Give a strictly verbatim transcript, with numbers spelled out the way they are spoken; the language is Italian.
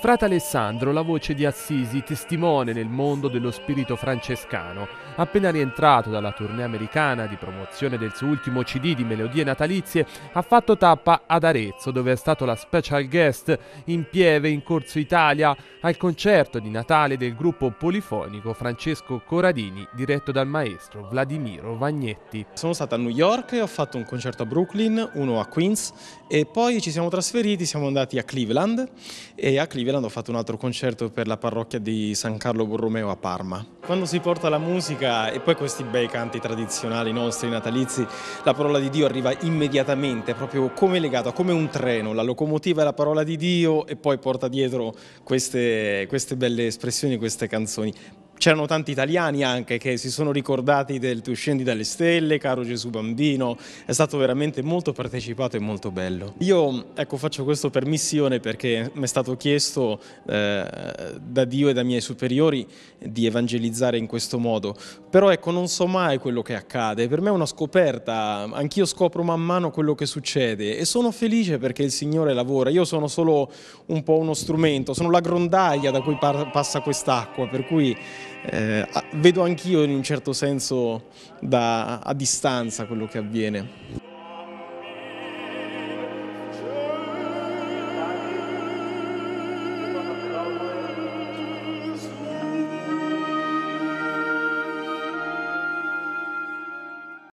Frate Alessandro, la voce di Assisi, testimone nel mondo dello spirito francescano. Appena rientrato dalla tournée americana di promozione del suo ultimo C D di melodie natalizie, ha fatto tappa ad Arezzo, dove è stato la special guest in Pieve, in Corso Italia, al concerto di Natale del gruppo polifonico Francesco Corradini, diretto dal maestro Vladimiro Vagnetti. Sono stato a New York e ho fatto un concerto a Brooklyn, uno a Queens e poi ci siamo trasferiti, siamo andati a Cleveland e a Cleveland ho fatto un altro concerto per la parrocchia di San Carlo Borromeo a Parma. Quando si porta la musica e poi questi bei canti tradizionali nostri natalizi, la parola di Dio arriva immediatamente, proprio come legata, come un treno. La locomotiva è la parola di Dio e poi porta dietro queste, queste belle espressioni, queste canzoni. C'erano tanti italiani anche che si sono ricordati del Tu scendi dalle stelle, Caro Gesù bambino, è stato veramente molto partecipato e molto bello. Io ecco, faccio questo per missione perché mi è stato chiesto eh, da Dio e dai miei superiori di evangelizzare in questo modo, però ecco non so mai quello che accade, per me è una scoperta, anch'io scopro man mano quello che succede e sono felice perché il Signore lavora, io sono solo un po' uno strumento, sono la grondaia da cui passa quest'acqua, per cui Eh, vedo anch'io in un certo senso da, a distanza quello che avviene.